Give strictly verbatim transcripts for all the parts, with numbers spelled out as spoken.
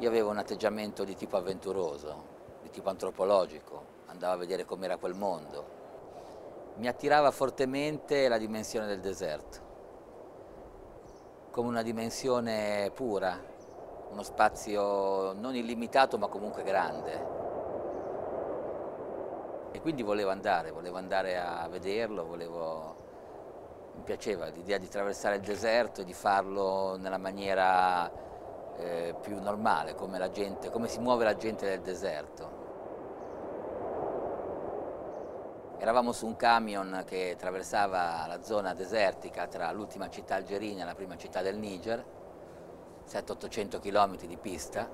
Io avevo un atteggiamento di tipo avventuroso, di tipo antropologico, andavo a vedere com'era quel mondo. Mi attirava fortemente la dimensione del deserto, come una dimensione pura, uno spazio non illimitato ma comunque grande. E quindi volevo andare, volevo andare a vederlo, volevo... mi piaceva l'idea di attraversare il deserto e di farlo nella maniera eh, più normale, come la gente, come si muove la gente nel deserto. Eravamo su un camion che attraversava la zona desertica tra l'ultima città algerina e la prima città del Niger, settecento ottocento chilometri di pista.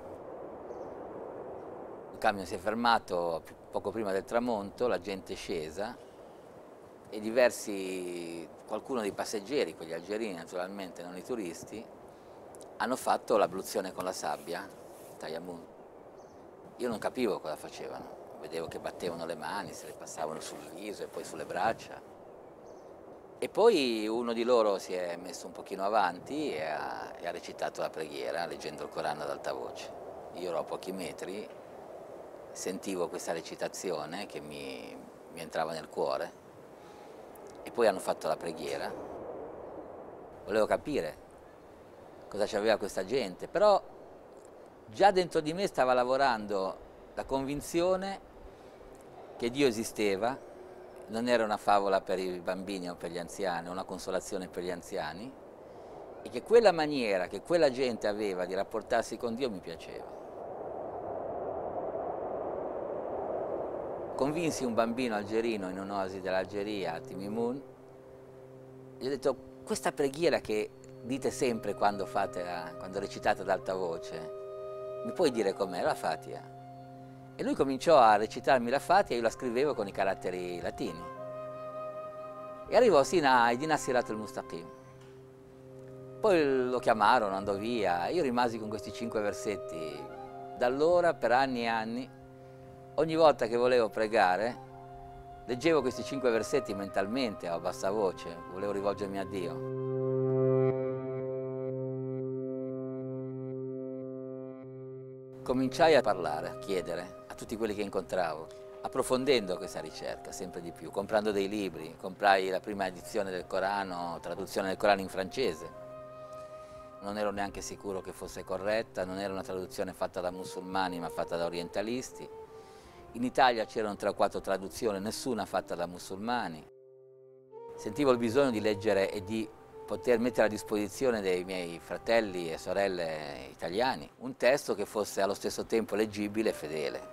Il camion si è fermato poco prima del tramonto, la gente è scesa e diversi, qualcuno dei passeggeri, quelli algerini naturalmente, non i turisti, hanno fatto l'abluzione con la sabbia, Tayammum. Io non capivo cosa facevano. Vedevo che battevano le mani, se le passavano sul viso e poi sulle braccia. E poi uno di loro si è messo un pochino avanti e ha, e ha recitato la preghiera leggendo il Corano ad alta voce. Io ero a pochi metri, sentivo questa recitazione che mi, mi entrava nel cuore e poi hanno fatto la preghiera. Volevo capire cosa c'aveva questa gente, però già dentro di me stava lavorando la convinzione che Dio esisteva, non era una favola per i bambini o per gli anziani, una consolazione per gli anziani, e che quella maniera che quella gente aveva di rapportarsi con Dio mi piaceva. Convinsi un bambino algerino in un'oasi dell'Algeria, a Timimun, gli ho detto: questa preghiera che dite sempre quando, fate la, quando recitate ad alta voce, mi puoi dire com'è la Fatiha? E lui cominciò a recitarmi la Fatiha e io la scrivevo con i caratteri latini. E arrivò sino a Ihdina Siratal Mustaqim. Poi lo chiamarono, andò via, io rimasi con questi cinque versetti. Da allora, per anni e anni, ogni volta che volevo pregare, leggevo questi cinque versetti mentalmente, a bassa voce, volevo rivolgermi a Dio. Cominciai a parlare, a chiedere a tutti quelli che incontravo, approfondendo questa ricerca sempre di più, comprando dei libri. Comprai la prima edizione del Corano, traduzione del Corano in francese. Non ero neanche sicuro che fosse corretta, non era una traduzione fatta da musulmani ma fatta da orientalisti. In Italia c'erano tre o quattro traduzioni, nessuna fatta da musulmani. Sentivo il bisogno di leggere e di poter mettere a disposizione dei miei fratelli e sorelle italiani un testo che fosse allo stesso tempo leggibile e fedele.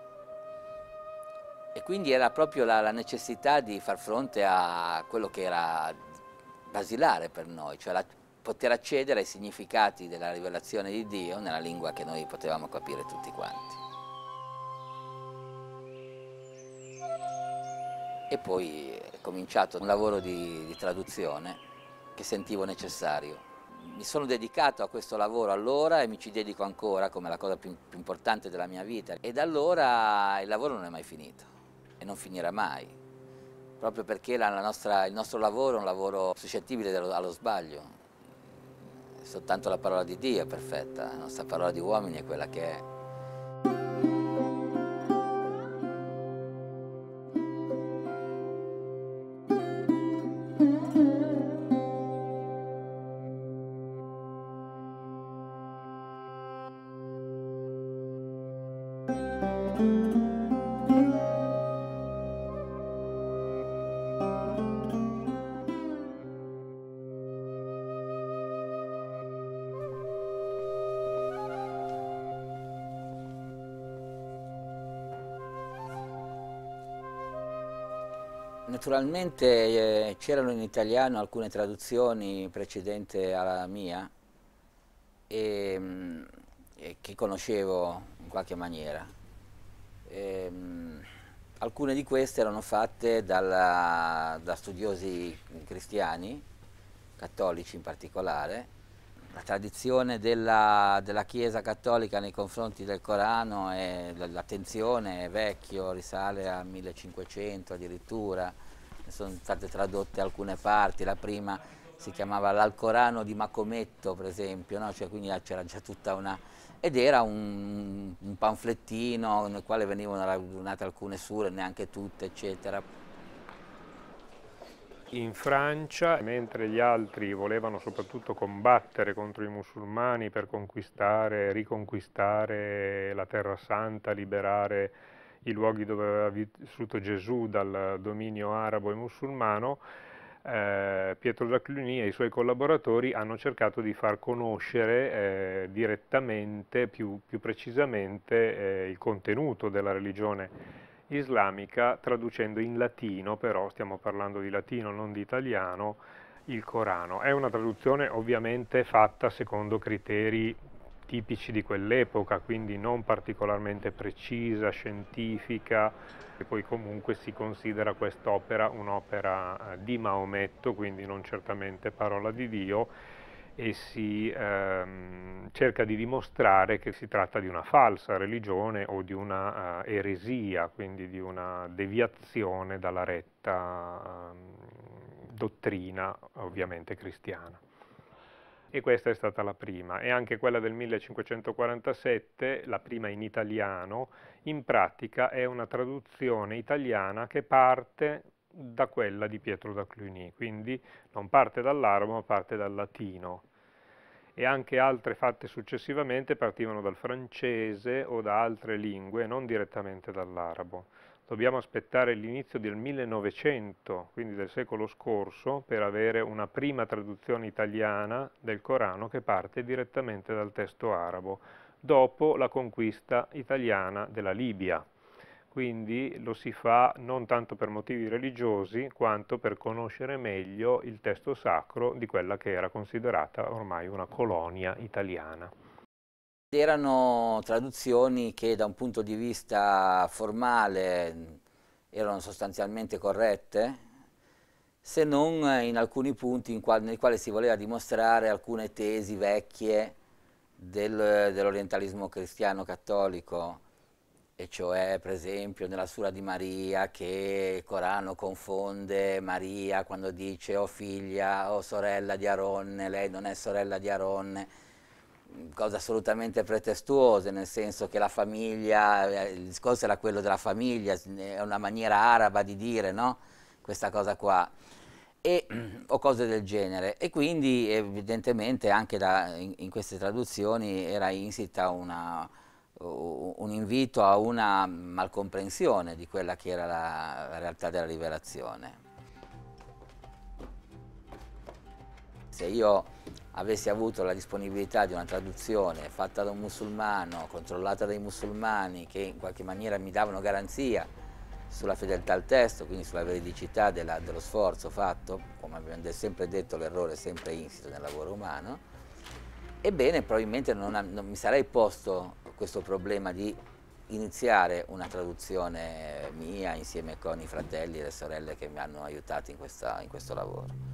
E quindi era proprio la, la necessità di far fronte a quello che era basilare per noi, cioè la, poter accedere ai significati della rivelazione di Dio nella lingua che noi potevamo capire tutti quanti. E poi è cominciato un lavoro di, di traduzione che sentivo necessario. Mi sono dedicato a questo lavoro allora e mi ci dedico ancora come la cosa più, più importante della mia vita. E da allora il lavoro non è mai finito e non finirà mai, proprio perché la, la nostra, il nostro lavoro è un lavoro suscettibile allo, allo sbaglio. Soltanto la parola di Dio è perfetta, la nostra parola di uomini è quella che è. Naturalmente eh, c'erano in italiano alcune traduzioni precedenti alla mia e, mh, e che conoscevo in qualche maniera. E, mh, alcune di queste erano fatte dalla, da studiosi cristiani, cattolici in particolare. La tradizione della, della Chiesa cattolica nei confronti del Corano e l'attenzione è vecchio, risale al millecinquecento addirittura, ne sono state tradotte alcune parti, la prima si chiamava l'Alcorano di Macometto, per esempio, no? Cioè, quindi c'era già tutta una... ed era un, un panflettino nel quale venivano radunate alcune sure, neanche tutte, eccetera. In Francia, mentre gli altri volevano soprattutto combattere contro i musulmani per conquistare, riconquistare la Terra Santa, liberare i luoghi dove aveva vissuto Gesù dal dominio arabo e musulmano, eh, Pietro da Cluny e i suoi collaboratori hanno cercato di far conoscere eh, direttamente, più, più precisamente, eh, il contenuto della religione islamica, traducendo in latino, però stiamo parlando di latino, non di italiano, il Corano. È una traduzione ovviamente fatta secondo criteri tipici di quell'epoca, quindi non particolarmente precisa, scientifica, e poi comunque si considera quest'opera un'opera di Maometto, quindi non certamente parola di Dio, e si ehm, cerca di dimostrare che si tratta di una falsa religione o di una uh, eresia, quindi di una deviazione dalla retta uh, dottrina, ovviamente cristiana. E questa è stata la prima, e anche quella del millecinquecentoquarantasette, la prima in italiano, in pratica è una traduzione italiana che parte da quella di Pietro da Cluny, quindi non parte dall'arabo ma parte dal latino. E anche altre fatte successivamente partivano dal francese o da altre lingue, non direttamente dall'arabo. Dobbiamo aspettare l'inizio del millenovecento, quindi del secolo scorso, per avere una prima traduzione italiana del Corano che parte direttamente dal testo arabo, dopo la conquista italiana della Libia. Quindi lo si fa non tanto per motivi religiosi, quanto per conoscere meglio il testo sacro di quella che era considerata ormai una colonia italiana. Erano traduzioni che da un punto di vista formale erano sostanzialmente corrette, se non in alcuni punti in quali, nei quali si voleva dimostrare alcune tesi vecchie del, dell'orientalismo cristiano cattolico, e cioè per esempio nella Sura di Maria che il Corano confonde Maria quando dice o figlia o sorella di Aronne, lei non è sorella di Aronne, cose assolutamente pretestuose, nel senso che la famiglia, il discorso era quello della famiglia, è una maniera araba di dire, no? Questa cosa qua, e, o cose del genere, e quindi evidentemente anche da, in, in queste traduzioni era insita una, un invito a una malcomprensione di quella che era la, la realtà della rivelazione. Se io avessi avuto la disponibilità di una traduzione fatta da un musulmano, controllata dai musulmani, che in qualche maniera mi davano garanzia sulla fedeltà al testo, quindi sulla veridicità della, dello sforzo fatto, come abbiamo sempre detto, l'errore è sempre insito nel lavoro umano, ebbene probabilmente non, non mi sarei posto questo problema di iniziare una traduzione mia insieme con i fratelli e le sorelle che mi hanno aiutato in, questa, in questo lavoro.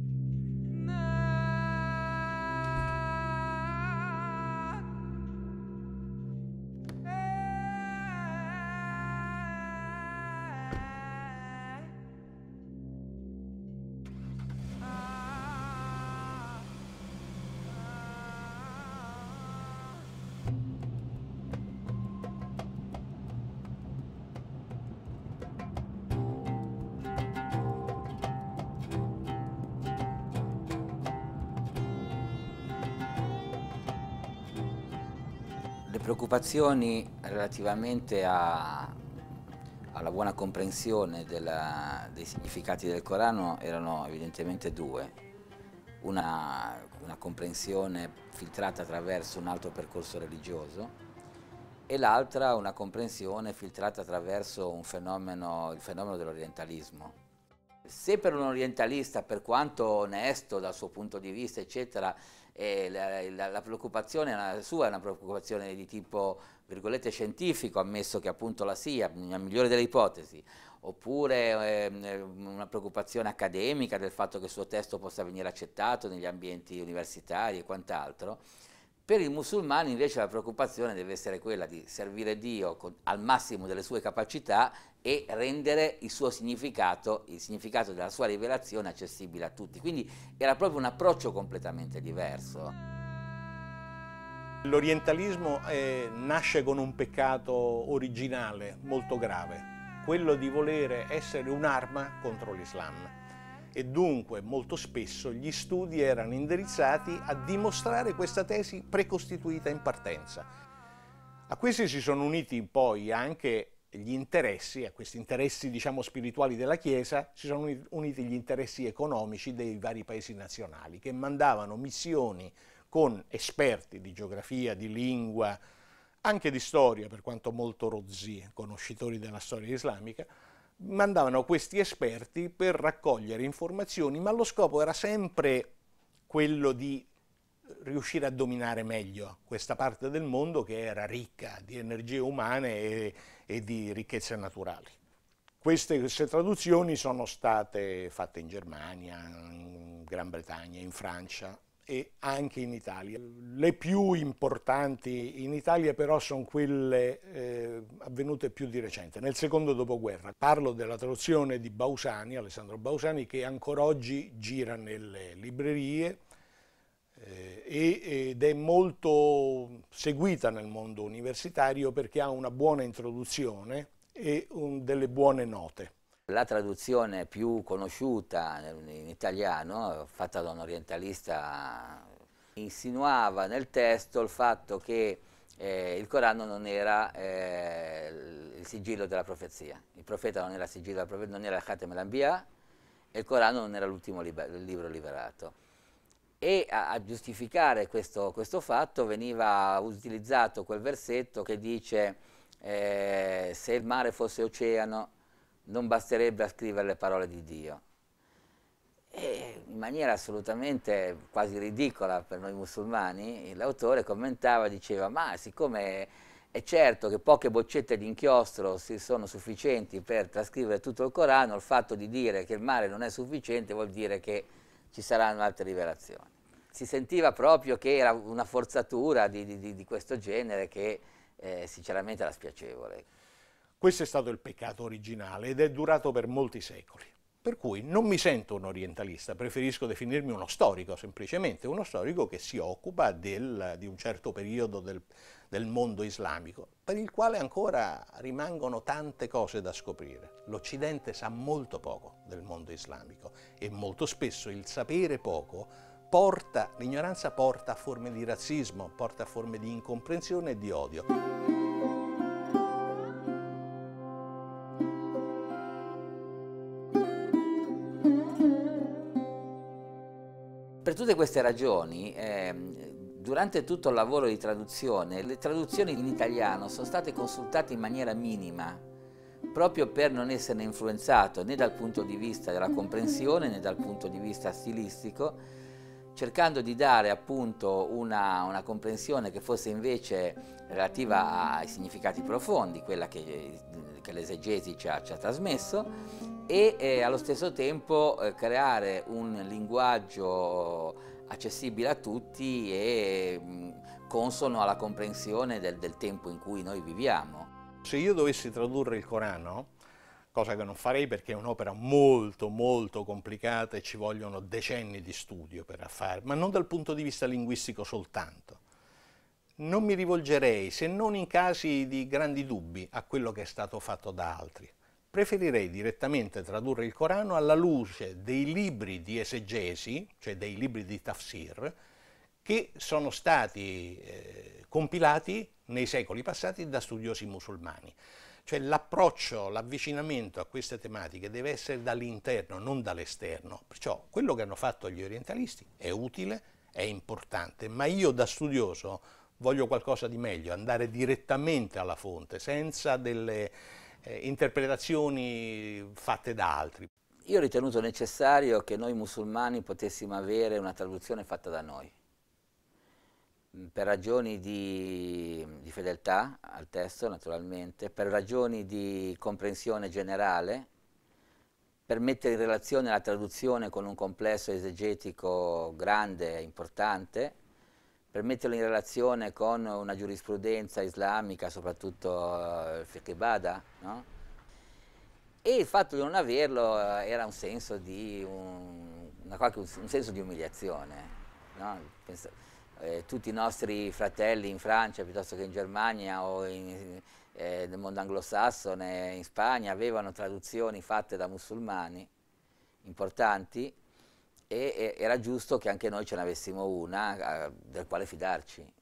Le preoccupazioni relativamente a, alla buona comprensione della, dei significati del Corano erano evidentemente due. Una, una comprensione filtrata attraverso un altro percorso religioso e l'altra una comprensione filtrata attraverso un fenomeno, il fenomeno dell'orientalismo. Se per un orientalista, per quanto onesto dal suo punto di vista, eccetera, eh, la, la, la preoccupazione la sua è una preoccupazione di tipo, virgolette, scientifico, ammesso che appunto la sia, nella migliore delle ipotesi, oppure eh, una preoccupazione accademica del fatto che il suo testo possa venire accettato negli ambienti universitari e quant'altro, Per i musulmani invece la preoccupazione deve essere quella di servire Dio con, al massimo delle sue capacità e rendere il suo significato, il significato della sua rivelazione accessibile a tutti. Quindi era proprio un approccio completamente diverso. L'orientalismo eh, nasce con un peccato originale molto grave, quello di volere essere un'arma contro l'Islam. E dunque molto spesso gli studi erano indirizzati a dimostrare questa tesi precostituita in partenza. A questi si sono uniti poi anche gli interessi, a questi interessi diciamo spirituali della Chiesa, si sono uniti gli interessi economici dei vari paesi nazionali che mandavano missioni con esperti di geografia, di lingua, anche di storia, per quanto molto rozzi, conoscitori della storia islamica, mandavano questi esperti per raccogliere informazioni, ma lo scopo era sempre quello di riuscire a dominare meglio questa parte del mondo che era ricca di energie umane e, e di ricchezze naturali. Queste, queste traduzioni sono state fatte in Germania, in Gran Bretagna, in Francia e anche in Italia. Le più importanti in Italia però sono quelle eh, avvenute più di recente, nel secondo dopoguerra. Parlo della traduzione di Bausani, Alessandro Bausani, che ancora oggi gira nelle librerie eh, ed è molto seguita nel mondo universitario perché ha una buona introduzione e un, delle buone note. La traduzione più conosciuta in italiano, fatta da un orientalista, insinuava nel testo il fatto che eh, il Corano non era eh, il sigillo della profezia. Il profeta non era il sigillo della profezia, non era il Khatem al-Anbiya e il Corano non era l'ultimo liber libro liberato. E a, a giustificare questo, questo fatto veniva utilizzato quel versetto che dice eh, se il mare fosse oceano non basterebbe a scrivere le parole di Dio. E in maniera assolutamente quasi ridicola per noi musulmani, l'autore commentava e diceva ma siccome è certo che poche boccette di inchiostro si sono sufficienti per trascrivere tutto il Corano, il fatto di dire che il mare non è sufficiente vuol dire che ci saranno altre rivelazioni. Si sentiva proprio che era una forzatura di, di, di questo genere che eh, sinceramente era spiacevole. Questo è stato il peccato originale ed è durato per molti secoli. Per cui non mi sento un orientalista, preferisco definirmi uno storico, semplicemente uno storico che si occupa del, di un certo periodo del, del mondo islamico, per il quale ancora rimangono tante cose da scoprire. L'Occidente sa molto poco del mondo islamico e molto spesso il sapere poco porta, l'ignoranza porta a forme di razzismo, porta a forme di incomprensione e di odio. Per tutte queste ragioni, eh, durante tutto il lavoro di traduzione, le traduzioni in italiano sono state consultate in maniera minima, proprio per non esserne influenzato né dal punto di vista della comprensione né dal punto di vista stilistico, cercando di dare appunto una, una comprensione che fosse invece relativa ai significati profondi, quella che, che l'esegesi ci ha, ci ha trasmesso, e eh, allo stesso tempo eh, creare un linguaggio accessibile a tutti e mh, consono alla comprensione del, del tempo in cui noi viviamo. Se io dovessi tradurre il Corano, cosa che non farei perché è un'opera molto molto complicata e ci vogliono decenni di studio per fare, ma non dal punto di vista linguistico soltanto, non mi rivolgerei, se non in casi di grandi dubbi, a quello che è stato fatto da altri. Preferirei direttamente tradurre il Corano alla luce dei libri di esegesi, cioè dei libri di tafsir, che sono stati eh, compilati nei secoli passati da studiosi musulmani. Cioè l'approccio, l'avvicinamento a queste tematiche deve essere dall'interno, non dall'esterno. Perciò quello che hanno fatto gli orientalisti è utile, è importante, ma io da studioso voglio qualcosa di meglio, andare direttamente alla fonte, senza delle eh, interpretazioni fatte da altri. Io ho ritenuto necessario che noi musulmani potessimo avere una traduzione fatta da noi, per ragioni di, di fedeltà al testo naturalmente, per ragioni di comprensione generale, per mettere in relazione la traduzione con un complesso esegetico grande e importante, per metterlo in relazione con una giurisprudenza islamica, soprattutto uh, il fiqh bada, no? E il fatto di non averlo uh, era un senso di, un, una qualche, un, un senso di umiliazione, no? Penso, eh, tutti i nostri fratelli in Francia piuttosto che in Germania o in, eh, nel mondo anglosassone, in Spagna, avevano traduzioni fatte da musulmani importanti, e, e era giusto che anche noi ce ne avessimo una eh, del quale fidarci.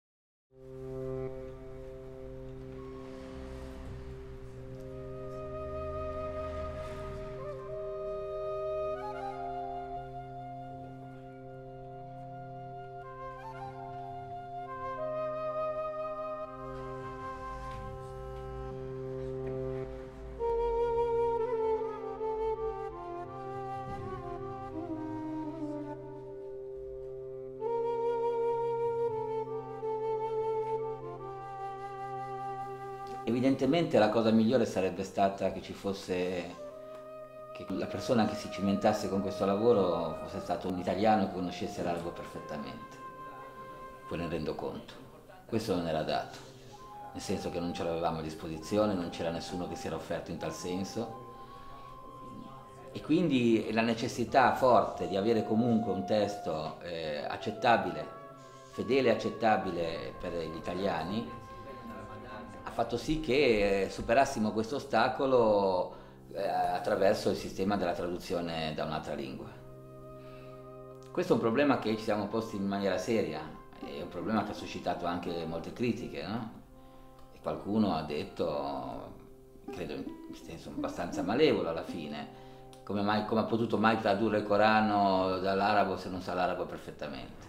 Evidentemente la cosa migliore sarebbe stata che ci fosse, che la persona che si cimentasse con questo lavoro fosse stato un italiano che conoscesse l'arabo perfettamente, poi ne rendo conto. Questo non era dato, nel senso che non ce l'avevamo a disposizione, non c'era nessuno che si era offerto in tal senso, e quindi la necessità forte di avere comunque un testo eh, accettabile, fedele e accettabile per gli italiani, ha fatto sì che superassimo questo ostacolo eh, attraverso il sistema della traduzione da un'altra lingua. Questo è un problema che ci siamo posti in maniera seria, è un problema che ha suscitato anche molte critiche, no? E qualcuno ha detto, credo in senso abbastanza malevolo alla fine, come, mai, come ha potuto mai tradurre il Corano dall'arabo se non sa l'arabo perfettamente.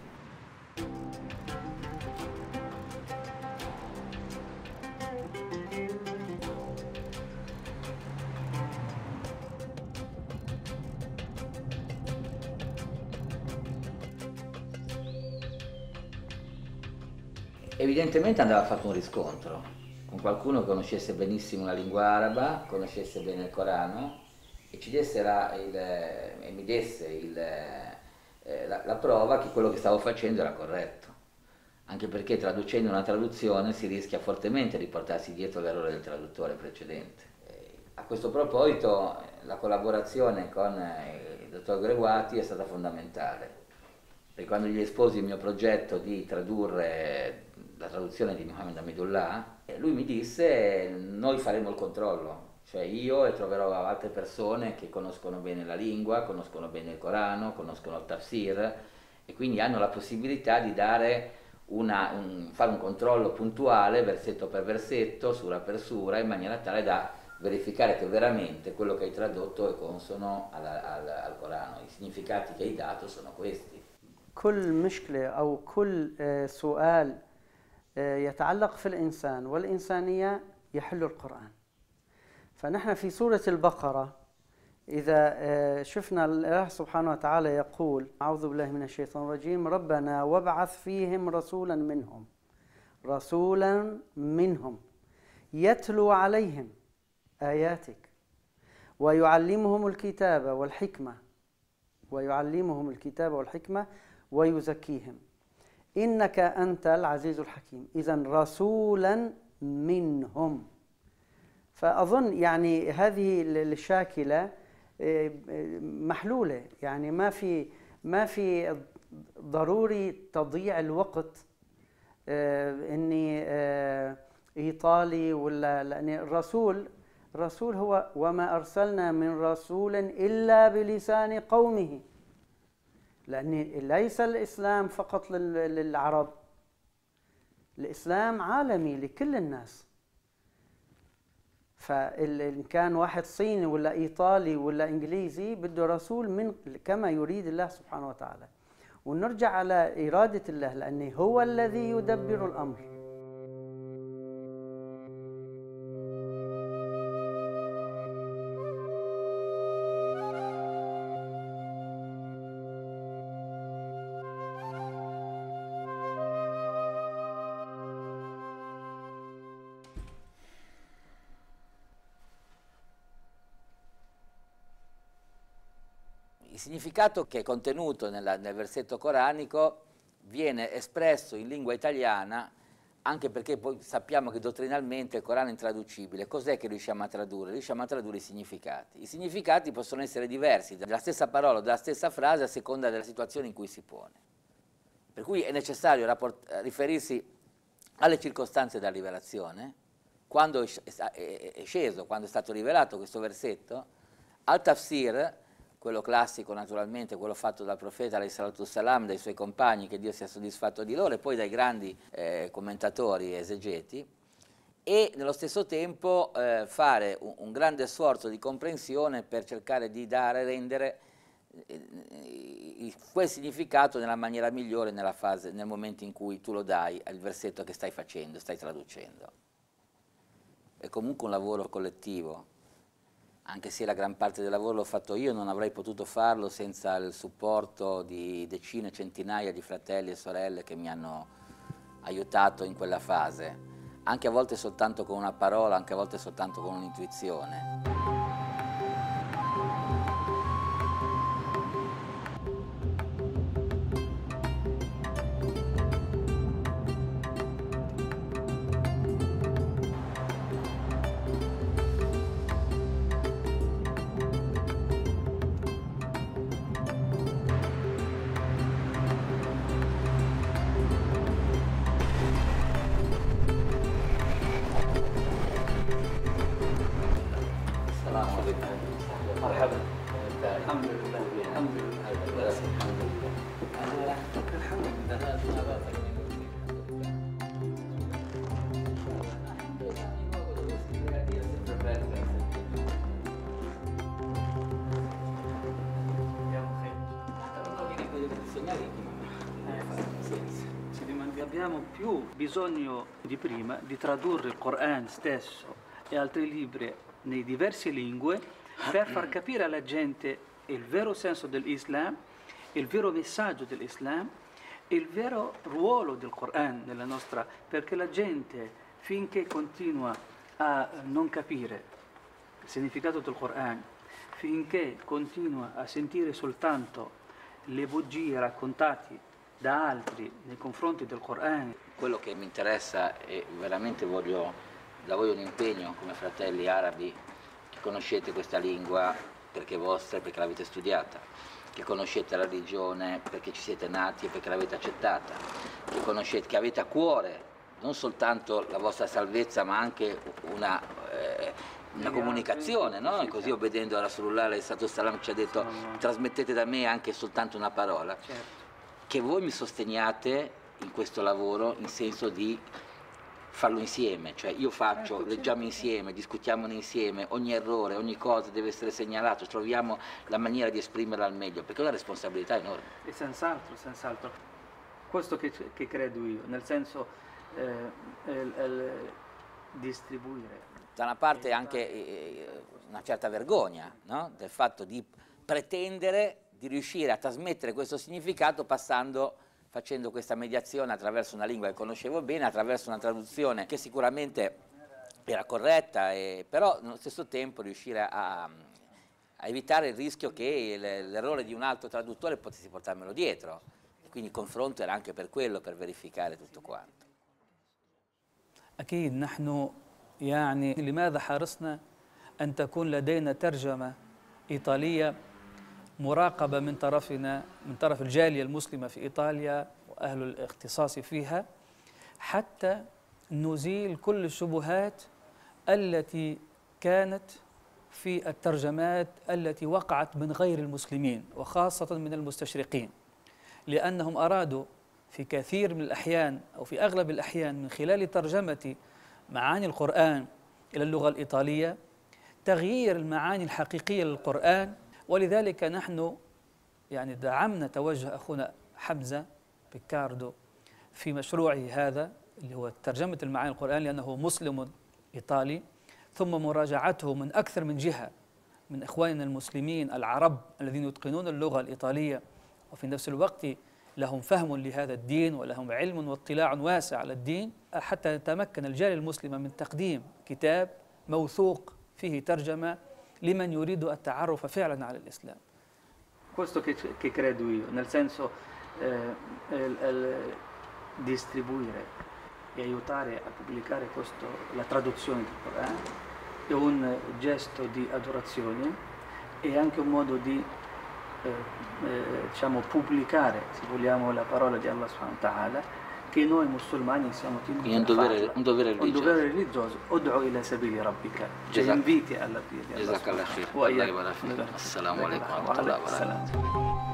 Evidentemente andava fatto un riscontro con qualcuno che conoscesse benissimo la lingua araba, conoscesse bene il Corano e ci desse la, il, e mi desse il, eh, la, la prova che quello che stavo facendo era corretto, anche perché traducendo una traduzione si rischia fortemente di portarsi dietro l'errore del traduttore precedente. E a questo proposito la collaborazione con il dottor Greguati è stata fondamentale, perché quando gli esposi il mio progetto di tradurre la traduzione di Muhammad Hamidullah, lui mi disse: noi faremo il controllo, cioè io e troverò altre persone che conoscono bene la lingua, conoscono bene il Corano, conoscono il tafsir e quindi hanno la possibilità di dare una, un, fare un controllo puntuale versetto per versetto, sura per sura, in maniera tale da verificare che veramente quello che hai tradotto è consono al, al, al Corano, i significati che hai dato sono questi. كل مشكلة أو كل سؤال يتعلق في الإنسان والإنسانية يحل القرآن. فنحن في سورة البقرة إذا شفنا الله سبحانه وتعالى يقول: أعوذ بالله من الشيطان الرجيم، ربنا وابعث فيهم رسولا منهم رسولا منهم يتلو عليهم آياتك ويعلمهم الكتاب والحكمة ويعلمهم الكتاب والحكمة ويزكيهم إنك أنت العزيز الحكيم. إذن رسولا منهم. فأظن يعني هذه الشاكلة محلولة، يعني ما في ما في ضروري تضييع الوقت إني إيطالي ولا، لأن الرسول الرسول هو وما أرسلنا من رسول إلا بلسان قومه، لأن ليس الإسلام فقط للعرب، الإسلام عالمي لكل الناس. فإن كان واحد صيني ولا إيطالي ولا إنجليزي بده رسول من كما يريد الله سبحانه وتعالى، ونرجع على إرادة الله لأنه هو الذي يدبر الأمر. Il significato che è contenuto nella, nel versetto coranico viene espresso in lingua italiana, anche perché poi sappiamo che dottrinalmente il Corano è intraducibile. Cos'è che riusciamo a tradurre? Riusciamo a tradurre i significati. I significati possono essere diversi dalla stessa parola o dalla stessa frase a seconda della situazione in cui si pone. Per cui è necessario riferirsi alle circostanze della rivelazione, quando è sceso, quando è stato rivelato questo versetto, al tafsir, quello classico naturalmente, quello fatto dal profeta alayhi salatu wassalam, dai suoi compagni, che Dio sia soddisfatto di loro, e poi dai grandi eh, commentatori e esegeti, e nello stesso tempo eh, fare un, un grande sforzo di comprensione per cercare di dare, rendere eh, quel significato nella maniera migliore nella fase, nel momento in cui tu lo dai al versetto che stai facendo, stai traducendo. È comunque un lavoro collettivo. Anche se la gran parte del lavoro l'ho fatto io, non avrei potuto farlo senza il supporto di decine, centinaia di fratelli e sorelle che mi hanno aiutato in quella fase, anche a volte soltanto con una parola, anche a volte soltanto con un'intuizione. Abbiamo più bisogno di prima di tradurre il Corano stesso e altri libri nei diverse lingue per far capire alla gente il vero senso dell'Islam, il vero messaggio dell'Islam, il vero ruolo del Corano nella nostra, perché la gente finché continua a non capire il significato del Corano, finché continua a sentire soltanto le bugie raccontate da altri nei confronti del Corano. Quello che mi interessa e veramente voglio, da voi un impegno come fratelli arabi, che conoscete questa lingua perché è vostra e perché l'avete studiata, che conoscete la religione perché ci siete nati e perché l'avete accettata, che conoscete, che avete a cuore non soltanto la vostra salvezza ma anche una, eh, una comunicazione, no? E così obbedendo a Rasulullah alayhi salatu wassalam ci ha detto trasmettete da me anche soltanto una parola. Certo. Che voi mi sosteniate in questo lavoro in senso di farlo insieme, cioè io faccio, certo, leggiamo certo. insieme, discutiamone insieme, ogni errore, ogni cosa deve essere segnalato, troviamo la maniera di esprimerla al meglio, perché è una responsabilità enorme. E senz'altro, senz'altro. Questo che, che credo io, nel senso eh, il, il distribuire. Da una parte anche eh, una certa vergogna, no? Del fatto di pretendere di riuscire a trasmettere questo significato passando, facendo questa mediazione attraverso una lingua che conoscevo bene, attraverso una traduzione che sicuramente era corretta, e, però nello stesso tempo riuscire a, a evitare il rischio che l'errore di un altro traduttore potesse portarmelo dietro. E quindi il confronto era anche per quello, per verificare tutto quanto. أكيد نحن يعني لماذا حرصنا أن تكون لدينا ترجمة إيطالية مراقبة من طرفنا من طرف الجالية المسلمة في إيطاليا وأهل الاختصاص فيها حتى نزيل كل الشبهات التي كانت في الترجمات التي وقعت من غير المسلمين وخاصة من المستشرقين، لأنهم أرادوا في كثير من الأحيان أو في أغلب الأحيان من خلال ترجمة معاني القرآن إلى اللغة الإيطالية تغيير المعاني الحقيقية للقرآن. ولذلك نحن يعني دعمنا توجه أخونا حمزة بيكاردو في مشروعه هذا اللي هو ترجمة المعاني القرآن، لأنه مسلم إيطالي، ثم مراجعته من أكثر من جهة من إخواننا المسلمين العرب الذين يتقنون اللغة الإيطالية وفي نفس الوقت لهم فهم لهذا الدين ولهم علم واطلاع واسع على الدين، حتى يتمكن الجالية المسلمة من تقديم كتاب موثوق فيه ترجمة liman yuridu at-ta'arrufa fi'lan 'ala al-Islam. Questo che, che credo io, nel senso eh, el, el distribuire e aiutare a pubblicare questo, la traduzione del Corano è un gesto di adorazione e anche un modo di eh, eh, diciamo, pubblicare, se vogliamo, la parola di Allah subhanahu wa ta'ala, che noi musulmani siamo tenuti un a dovere, farla. un dovere religioso. Un dovere religioso. Ud'u ila sabili rabbika, cioè Jazakallah. inviti alla via di Allah Jazakallah subhanahu khair. wa Allah ta'ala. yabarak fik. Assalamu alaikum wa Wa rahmatullahi wa alaikum barakatuh. assalam.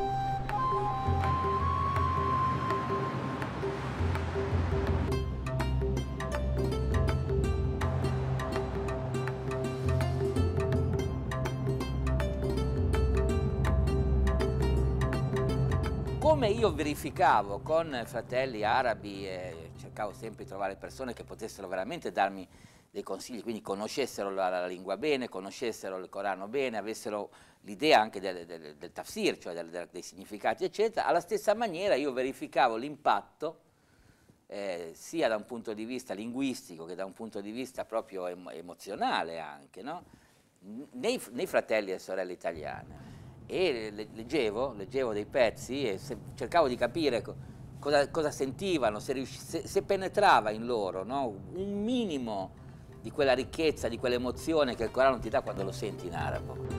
Come io verificavo con fratelli arabi, eh, cercavo sempre di trovare persone che potessero veramente darmi dei consigli, quindi conoscessero la, la lingua bene, conoscessero il Corano bene, avessero l'idea anche del, del, del tafsir, cioè del, del, dei significati, eccetera. Alla stessa maniera io verificavo l'impatto eh, sia da un punto di vista linguistico che da un punto di vista proprio em emozionale anche, no? nei, nei fratelli e sorelle italiane. E leggevo, leggevo dei pezzi e se, cercavo di capire co cosa, cosa sentivano, se, se, se penetrava in loro, no? Un minimo di quella ricchezza, di quell'emozione che il Corano ti dà quando lo senti in arabo.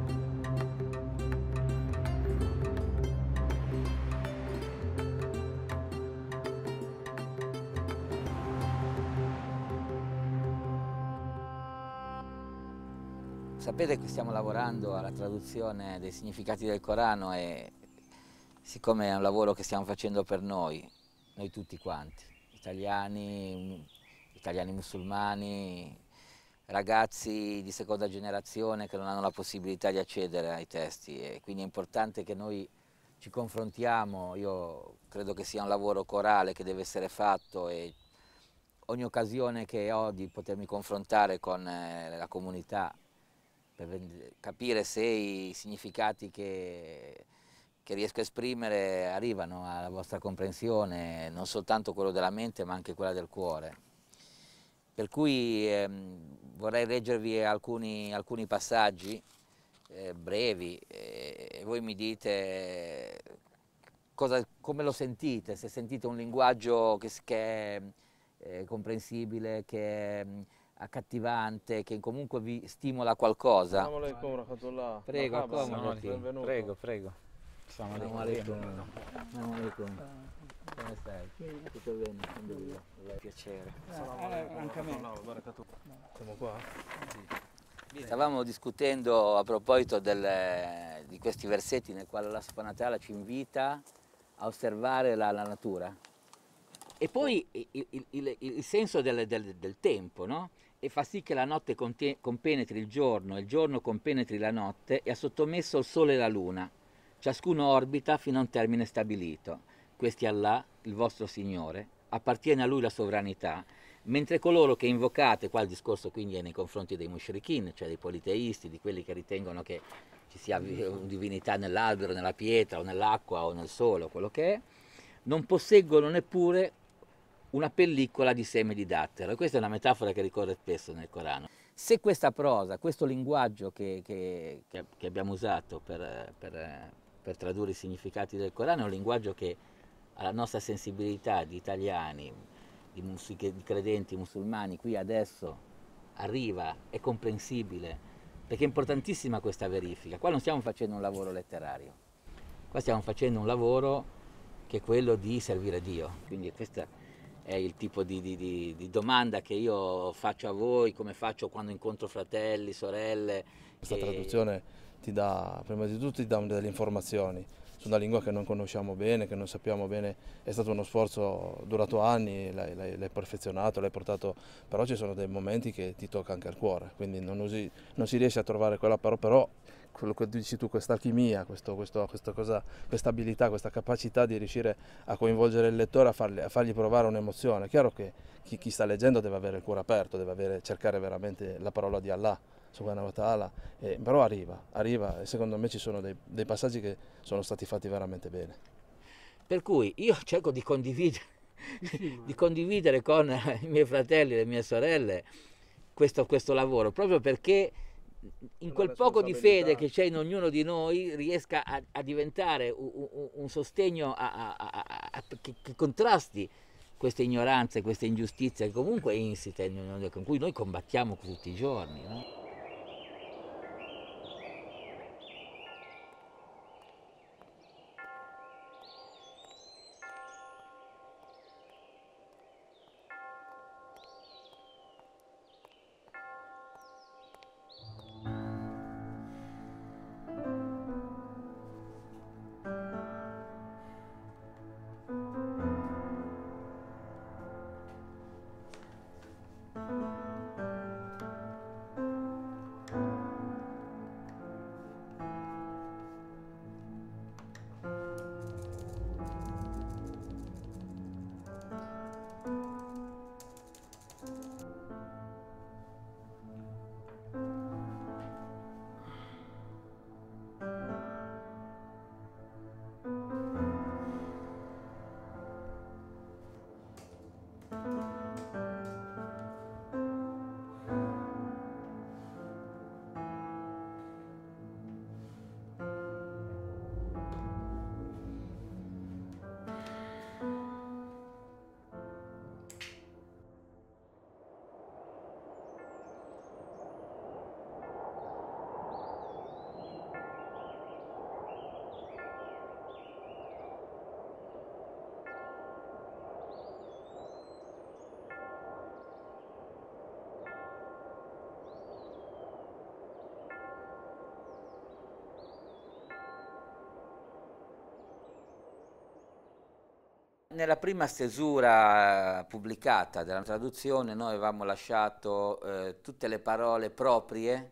Sapete che stiamo lavorando alla traduzione dei significati del Corano e siccome è un lavoro che stiamo facendo per noi, noi tutti quanti, italiani, italiani musulmani, ragazzi di seconda generazione che non hanno la possibilità di accedere ai testi e quindi è importante che noi ci confrontiamo. Io credo che sia un lavoro corale che deve essere fatto e ogni occasione che ho di potermi confrontare con eh, la comunità per capire se i significati che, che riesco a esprimere arrivano alla vostra comprensione, non soltanto quello della mente ma anche quella del cuore. Per cui ehm, vorrei leggervi alcuni, alcuni passaggi eh, brevi e, e voi mi dite cosa, come lo sentite, se sentite un linguaggio che, che è eh, comprensibile, che è accattivante, che comunque vi stimola qualcosa. Prego, accomodati. Prego, prego. Assalamu alaikum. Assalamu alaikum. Come stai? Tutto bene? Alhamdulillah. Piacere. Eh, anche a me. Siamo qua? Sì. Stavamo discutendo a proposito del, di questi versetti nel quale Allah subhanahu wa ta'ala ci invita a osservare la, la natura. E poi il, il, il, il senso del, del, del tempo, no? E fa sì che la notte compenetri il giorno e il giorno compenetri la notte e ha sottomesso il sole e la luna. Ciascuno orbita fino a un termine stabilito. Questi Allah, il vostro Signore, appartiene a Lui la sovranità, mentre coloro che invocate, qua il discorso quindi è nei confronti dei mushrikin, cioè dei politeisti, di quelli che ritengono che ci sia una divinità nell'albero, nella pietra o nell'acqua o nel sole o quello che è, non posseggono neppure una pellicola di seme di dattero. E questa è una metafora che ricorre spesso nel Corano. Se questa prosa, questo linguaggio che, che, che abbiamo usato per, per, per tradurre i significati del Corano è un linguaggio che alla nostra sensibilità di italiani, di, di credenti musulmani, qui adesso arriva, è comprensibile, perché è importantissima questa verifica. Qua non stiamo facendo un lavoro letterario, qua stiamo facendo un lavoro che è quello di servire Dio. Quindi questa è il tipo di, di, di, di domanda che io faccio a voi, come faccio quando incontro fratelli, sorelle. Questa che... traduzione ti dà, prima di tutto, ti dà delle informazioni su una lingua che non conosciamo bene, che non sappiamo bene. È stato uno sforzo durato anni, l'hai perfezionato, l'hai portato, però ci sono dei momenti che ti tocca anche il cuore, quindi non, usi, non si riesce a trovare quella parola, però quello che dici tu, questa alchimia, questo, questo, questa, cosa, questa abilità, questa capacità di riuscire a coinvolgere il lettore, a fargli, a fargli provare un'emozione. È chiaro che chi, chi sta leggendo deve avere il cuore aperto, deve avere, cercare veramente la parola di Allah, subhanahu wa ta'ala, eh, però arriva, arriva e secondo me ci sono dei, dei passaggi che sono stati fatti veramente bene. Per cui io cerco di condividere, di condividere con i miei fratelli e le mie sorelle questo, questo lavoro, proprio perché in quel poco di fede che c'è in ognuno di noi riesca a, a diventare un, un, un sostegno a, a, a, a, che, che contrasti queste ignoranze, queste ingiustizie comunque insite, con cui noi combattiamo tutti i giorni, no? Nella prima stesura pubblicata della traduzione noi avevamo lasciato eh, tutte le parole proprie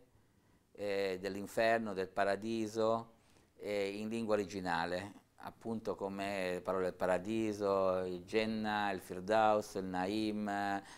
eh, dell'inferno, del paradiso, eh, in lingua originale, appunto come le parole del paradiso, il Jannah, il Firdaus, il Naim,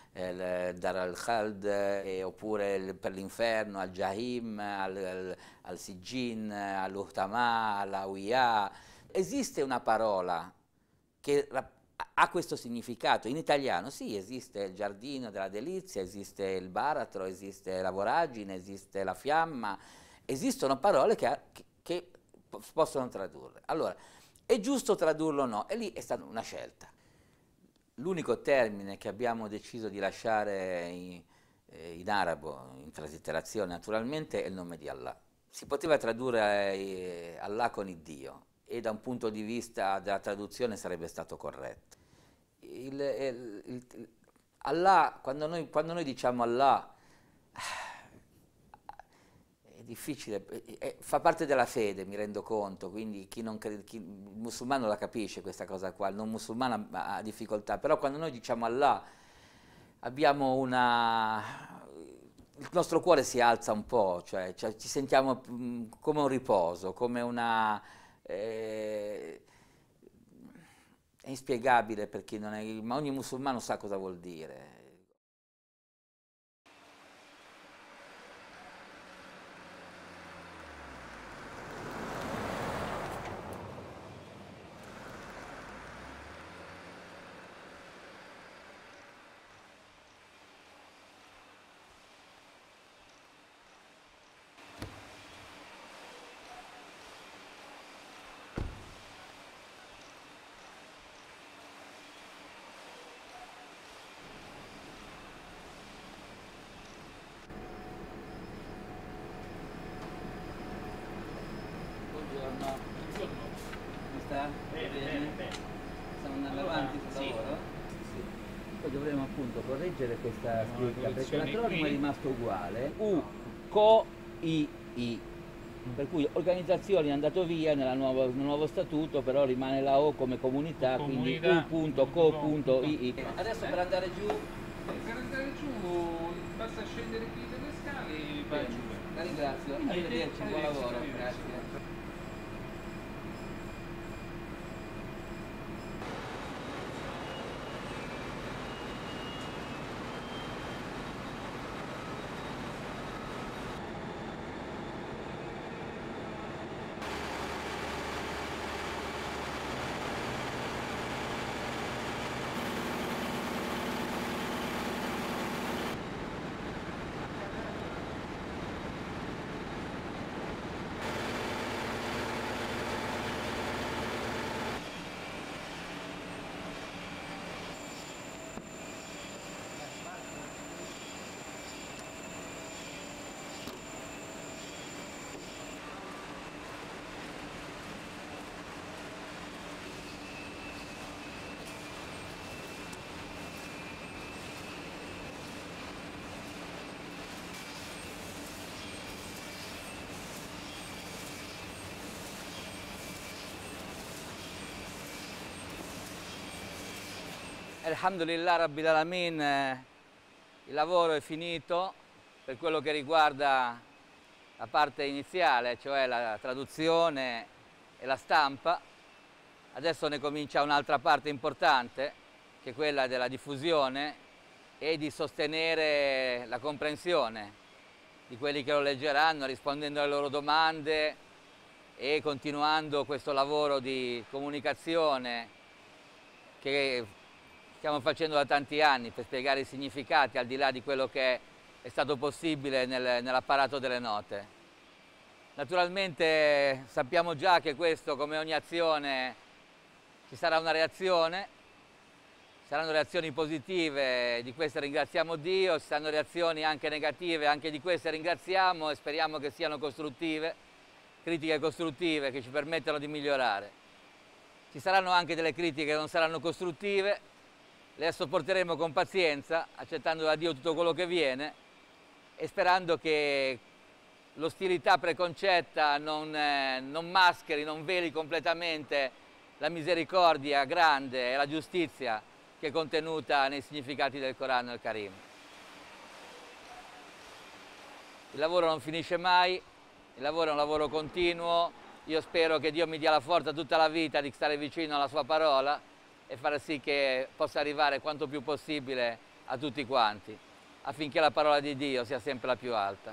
eh, il Dar al-Khald, eh, oppure il, per l'inferno, al Jahim, al, al, al Sijin, all'Uhtama, all'Awiyah. Esiste una parola che ha questo significato. In italiano sì, esiste il giardino della delizia, esiste il baratro, esiste la voragine, esiste la fiamma, esistono parole che, che, che possono tradurre. Allora, è giusto tradurlo o no? E lì è stata una scelta. L'unico termine che abbiamo deciso di lasciare in, eh, in arabo, in traslitterazione naturalmente, è il nome di Allah. Si poteva tradurre eh, Allah con il Dio, e da un punto di vista della traduzione sarebbe stato corretto. Il, il, il, Allah, quando noi, quando noi diciamo Allah, è difficile, è, fa parte della fede, mi rendo conto, quindi chi non crede, chi, il musulmano la capisce questa cosa qua, il non musulmano ha, ha difficoltà, però quando noi diciamo Allah abbiamo una... il nostro cuore si alza un po', cioè, cioè ci sentiamo mh, come un riposo, come una... Eh, è inspiegabile per chi non è, ma ogni musulmano sa cosa vuol dire. Stiamo andando avanti sul lavoro? Sì. Poi dovremo appunto correggere questa scritta perché l'acronimo è rimasto uguale. U, Co, I, I. Per cui organizzazione è andato via nella nuova, nel nuovo statuto, però rimane la O come comunità, quindi U punto Co punto I I. Adesso per andare giù... Per andare giù basta scendere qui delle scale e vai giù. La ringrazio, arrivederci, buon lavoro, grazie. Alhamdulillah Rabbil Alamin, eh, il lavoro è finito per quello che riguarda la parte iniziale, cioè la traduzione e la stampa. Adesso ne comincia un'altra parte importante, che è quella della diffusione e di sostenere la comprensione di quelli che lo leggeranno, rispondendo alle loro domande e continuando questo lavoro di comunicazione che stiamo facendo da tanti anni per spiegare i significati al di là di quello che è stato possibile nel, nell'apparato delle note. Naturalmente sappiamo già che questo, come ogni azione, ci sarà una reazione, saranno reazioni positive, di queste ringraziamo Dio, ci saranno reazioni anche negative, anche di queste ringraziamo e speriamo che siano costruttive, critiche costruttive che ci permettano di migliorare. Ci saranno anche delle critiche che non saranno costruttive, le sopporteremo con pazienza, accettando da Dio tutto quello che viene e sperando che l'ostilità preconcetta non, eh, non mascheri, non veli completamente la misericordia grande e la giustizia che è contenuta nei significati del Corano e del Karim. Il lavoro non finisce mai, il lavoro è un lavoro continuo, io spero che Dio mi dia la forza tutta la vita di stare vicino alla sua parola e far sì che possa arrivare quanto più possibile a tutti quanti, affinché la parola di Dio sia sempre la più alta.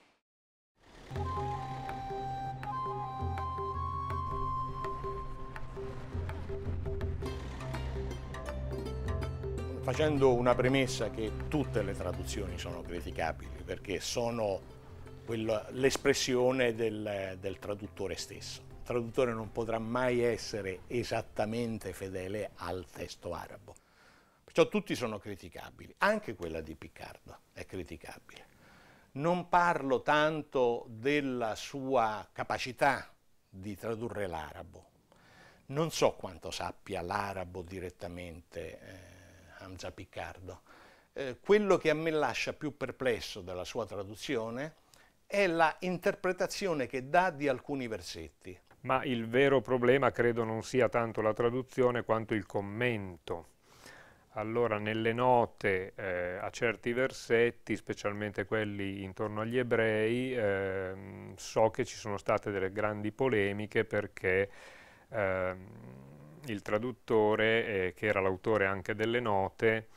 Facendo una premessa che tutte le traduzioni sono criticabili, perché sono l'espressione del, del traduttore stesso. Il traduttore non potrà mai essere esattamente fedele al testo arabo. Perciò tutti sono criticabili, anche quella di Piccardo è criticabile. Non parlo tanto della sua capacità di tradurre l'arabo. Non so quanto sappia l'arabo direttamente eh, Hamza Piccardo. Eh, quello che a me lascia più perplesso della sua traduzione è la interpretazione che dà di alcuni versetti. Ma il vero problema credo non sia tanto la traduzione quanto il commento. Allora, nelle note eh, a certi versetti, specialmente quelli intorno agli ebrei, eh, so che ci sono state delle grandi polemiche perché eh, il traduttore, eh, che era l'autore anche delle note,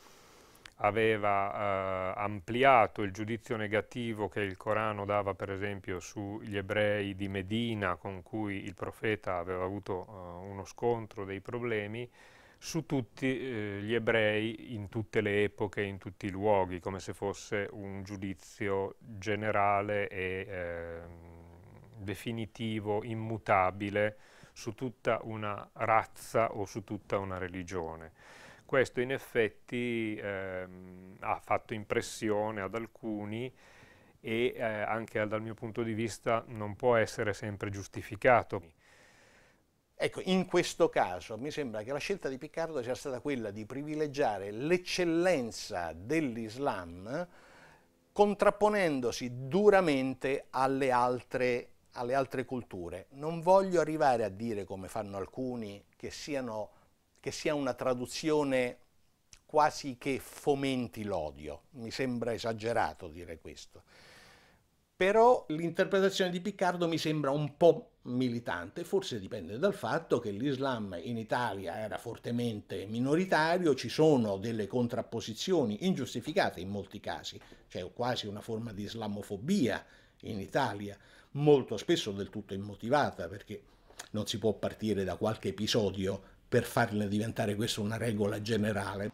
aveva eh, ampliato il giudizio negativo che il Corano dava per esempio sugli ebrei di Medina con cui il profeta aveva avuto eh, uno scontro, dei problemi, su tutti eh, gli ebrei in tutte le epoche, in tutti i luoghi, come se fosse un giudizio generale e eh, definitivo, immutabile su tutta una razza o su tutta una religione. Questo in effetti ehm, ha fatto impressione ad alcuni e eh, anche dal mio punto di vista non può essere sempre giustificato. Ecco, in questo caso mi sembra che la scelta di Piccardo sia stata quella di privilegiare l'eccellenza dell'Islam contrapponendosi duramente alle altre, alle altre culture. Non voglio arrivare a dire, come fanno alcuni, che siano che sia una traduzione quasi che fomenti l'odio. Mi sembra esagerato dire questo. Però l'interpretazione di Piccardo mi sembra un po' militante, forse dipende dal fatto che l'Islam in Italia era fortemente minoritario, ci sono delle contrapposizioni ingiustificate in molti casi, c'è quasi una forma di islamofobia in Italia, molto spesso del tutto immotivata, perché non si può partire da qualche episodio per farle diventare questa una regola generale.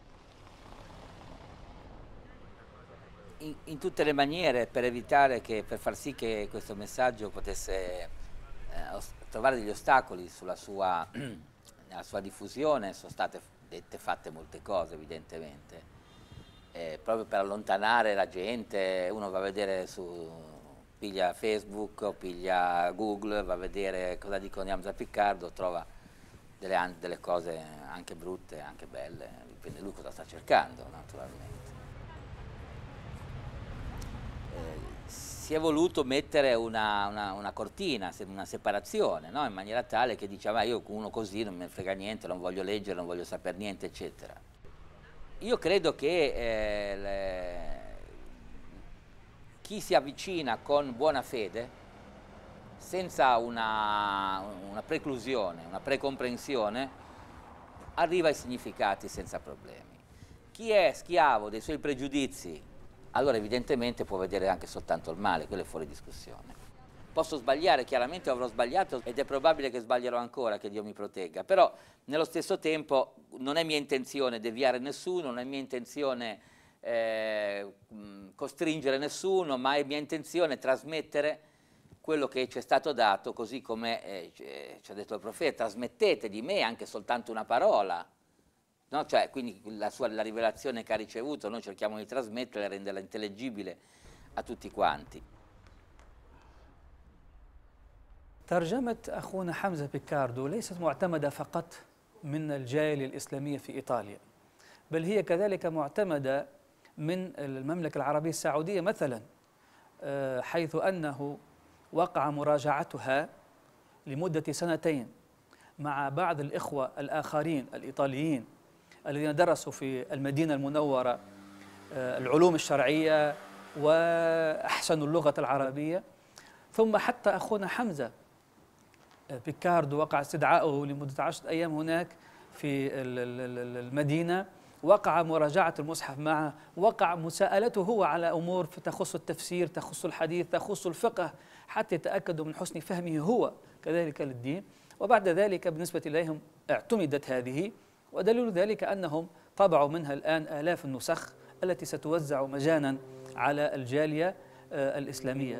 In, in tutte le maniere, per evitare che, per far sì che questo messaggio potesse eh, trovare degli ostacoli sulla sua, nella sua diffusione, sono state dette fatte molte cose evidentemente, eh, proprio per allontanare la gente. Uno va a vedere su, piglia Facebook o piglia Google, va a vedere cosa dicono di Hamza Piccardo, trova Delle, delle cose anche brutte, anche belle, dipende lui cosa sta cercando naturalmente. Eh, si è voluto mettere una, una, una cortina, una separazione, no? In maniera tale che diceva io uno così non me ne frega niente, non voglio leggere, non voglio sapere niente, eccetera. Io credo che eh, le... chi si avvicina con buona fede, senza una, una preclusione, una precomprensione, arriva ai significati senza problemi. Chi è schiavo dei suoi pregiudizi, allora evidentemente può vedere anche soltanto il male, quello è fuori discussione. Posso sbagliare, chiaramente avrò sbagliato ed è probabile che sbaglierò ancora, che Dio mi protegga, però nello stesso tempo non è mia intenzione deviare nessuno, non è mia intenzione eh, costringere nessuno, ma è mia intenzione trasmettere quello che ci è stato dato, così come eh, ci ha detto il profeta: trasmettete di me anche soltanto una parola. No? Cioè, quindi la, sua, la rivelazione che ha ricevuto noi cerchiamo di trasmetterla e renderla intellegibile a tutti quanti. ترجمة أخونا حمزة بيكاردو ليست معتمدة فقط من الجالية الإسلامية في إيطاليا، بل هي كذلك معتمدة من المملكة العربية السعودية مثلا، حيث أنه وقع مراجعتها لمدة سنتين مع بعض الإخوة الآخرين الإيطاليين الذين درسوا في المدينة المنورة العلوم الشرعية وأحسنوا اللغة العربية، ثم حتى أخونا حمزة بيكاردو وقع استدعاؤه لمدة عشرة أيام هناك في المدينة، وقع مراجعة المصحف معه، وقع مساءلته هو على أمور تخص التفسير، تخص الحديث، تخص الفقه، حتى يتأكدوا من حسن فهمه هو كذلك للدين. وبعد ذلك بالنسبة إليهم اعتمدت هذه، ودليل ذلك أنهم طبعوا منها الآن آلاف النسخ التي ستوزع مجانا على الجالية الإسلامية.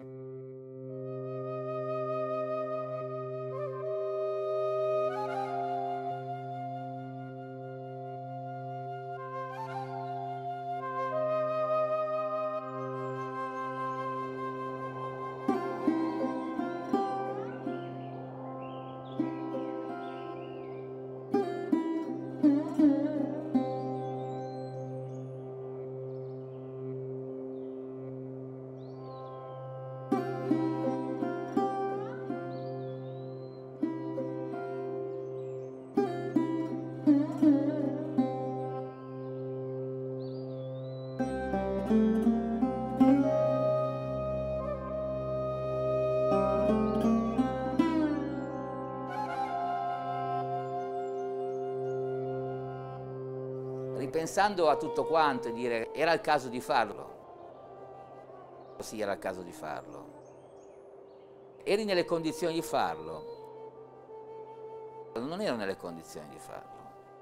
Ripensando a tutto quanto e dire: era il caso di farlo? Sì, era il caso di farlo. Eri nelle condizioni di farlo? Non ero nelle condizioni di farlo.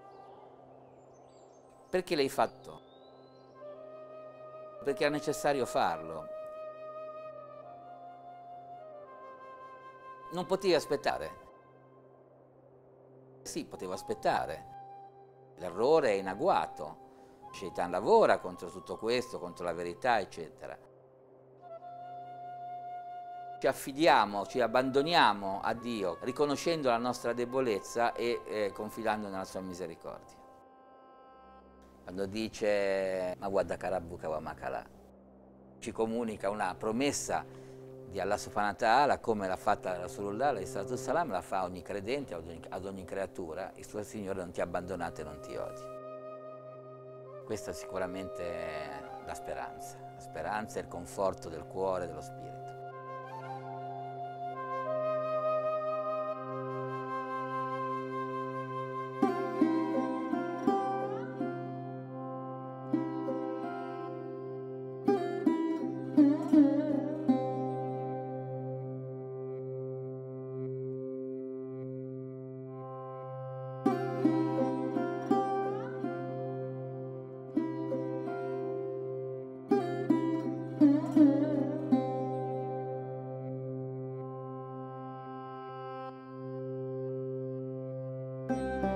Perché l'hai fatto? Perché era necessario farlo. Non potevi aspettare? Sì, potevo aspettare. L'errore è in agguato. Shaitan lavora contro tutto questo, contro la verità, eccetera. Ci affidiamo, ci abbandoniamo a Dio, riconoscendo la nostra debolezza e eh, confidando nella sua misericordia. Quando dice ma guarda Karabbuka wa makala, ci comunica una promessa di Allah subhanahu wa ta'ala, come l'ha fatta Rasulullah alayhi salatu wassalam, la fa ogni credente, ad ogni, ad ogni creatura: il suo Signore non ti ha abbandonato e non ti odia. Questa sicuramente è la speranza, la speranza e il conforto del cuore e dello spirito. Thank you.